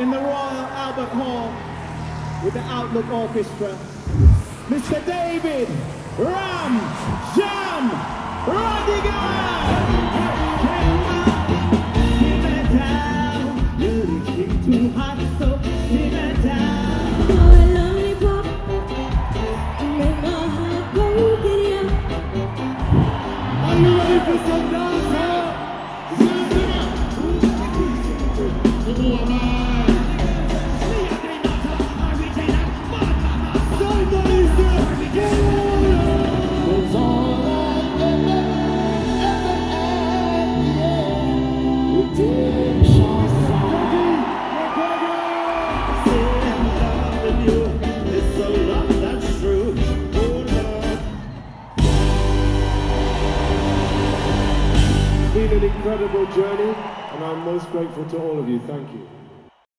in the Royal Albert Hall with the Outlook Orchestra, Mr. David Ram Jam Rodigan! Too hot, so simmer down. Oh, a lollipop, make my heart go giddy up. Are you ready for some dance? Somebody's there, get on! It's all I've ever had, redemption. It's been an incredible journey, and I'm most grateful to all of you. Thank you.